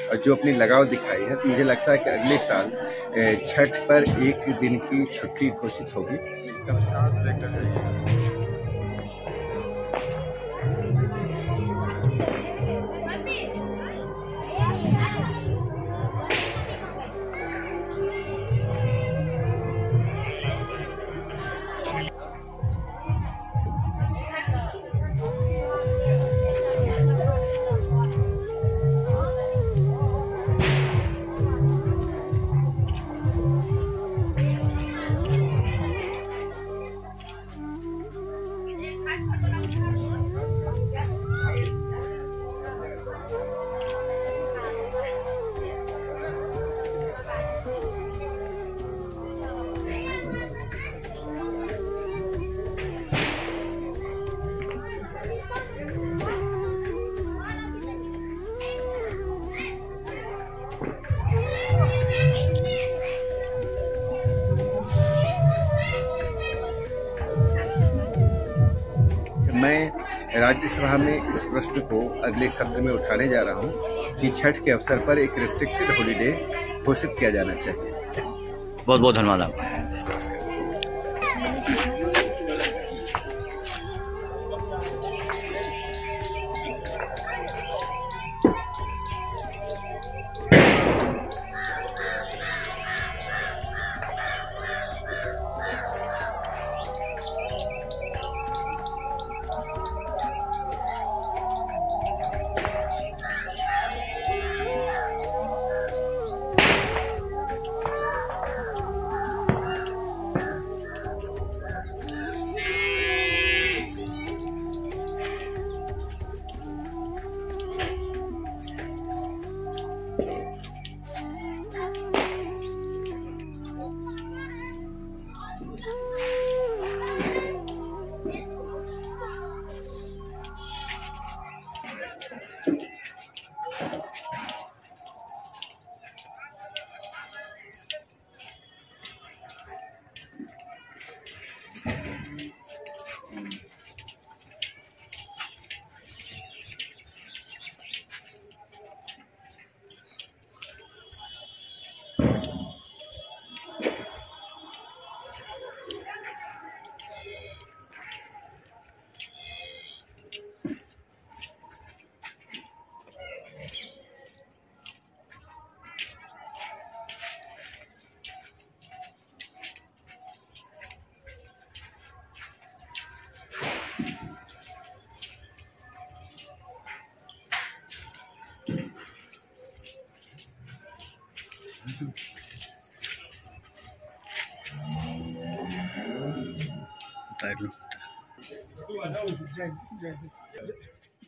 और जो अपनी लगाव दिखाई है, तो मुझे लगता है कि अगले साल छठ पर एक दिन की छुट्टी घोषित होगी। मैं राज्यसभा में इस प्रश्न को अगले सत्र में उठाने जा रहा हूं कि छठ के अवसर पर एक रिस्ट्रिक्टेड हॉलिडे घोषित किया जाना चाहिए। बहुत बहुत धन्यवाद आपका। उतार लो।